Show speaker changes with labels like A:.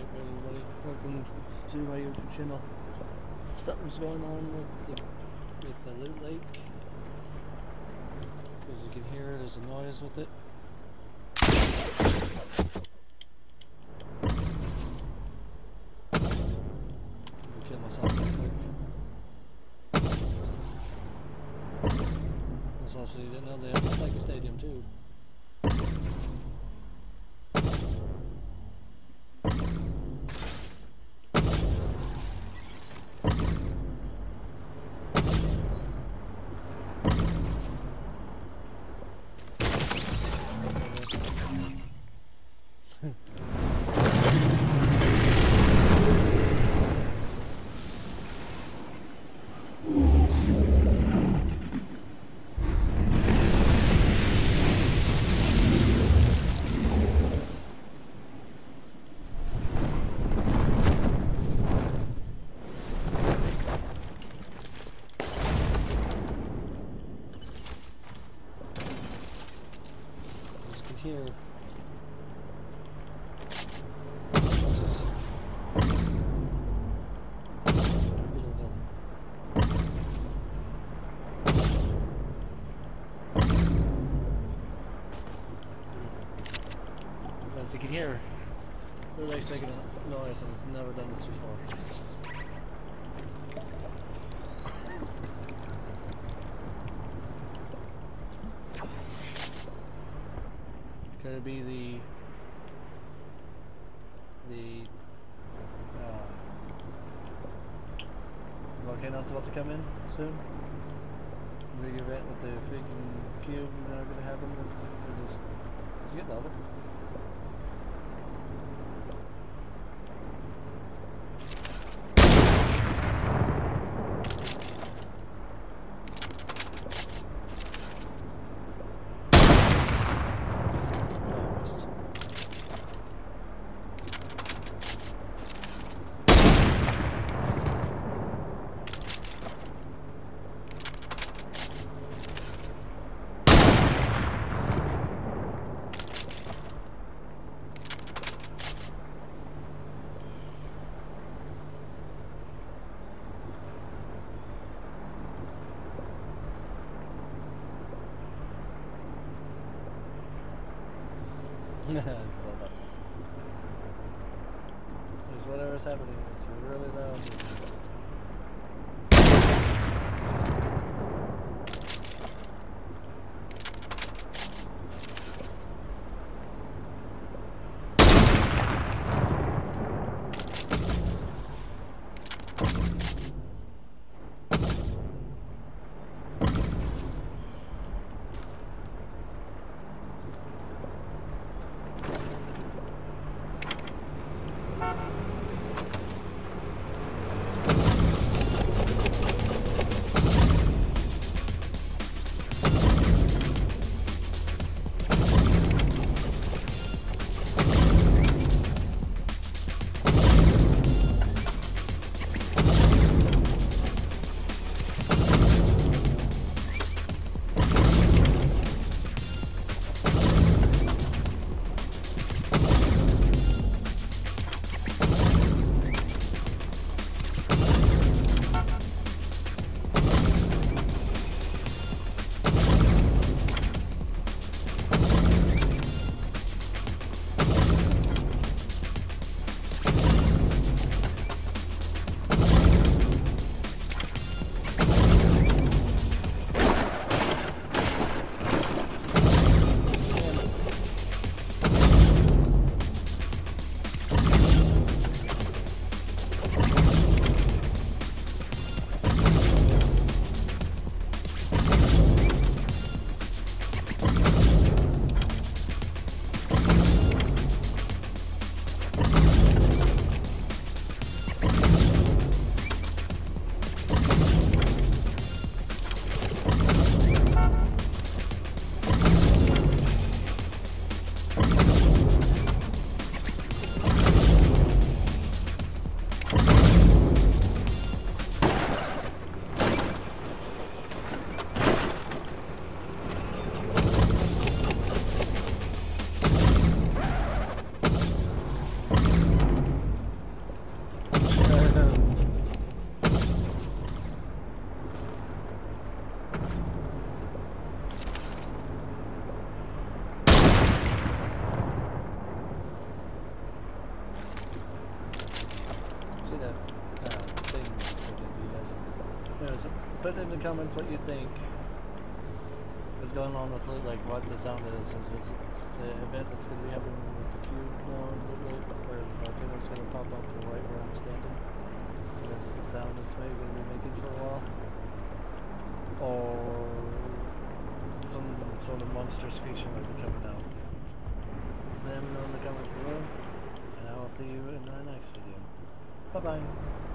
A: Alright everybody, welcome to my YouTube channel. Something's going on with the lake. As you can hear, there's a noise with it. I'll kill myself real quick. There's also, you didn't know they have a Tiger Stadium too. Here. As you can hear, the lake's making a noise and it's never done this before. Gonna be the volcano's about to come in soon. Big event with the freaking cube gonna happen. Is it getting over? I just love that. Because whatever's happening is really loud. put in the comments what you think is going on with like what the sound is. If it's the event that's going to be happening with the cube now, where the volcano's going to pop up right where I'm standing. And this is the sound it's maybe going to be making for a while. Or some sort of monster creature might be coming out. Let me know in the comments below, and I will see you in the next video. Bye bye.